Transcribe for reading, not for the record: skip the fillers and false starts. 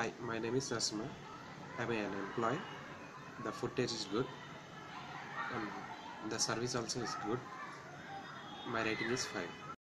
Hi, my name is Nasma. I'm an employee. The food taste is good. The service also is good. My rating is 5.